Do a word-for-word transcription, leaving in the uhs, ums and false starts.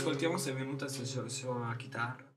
ascoltiamo Se è venuta se suona la chitarra.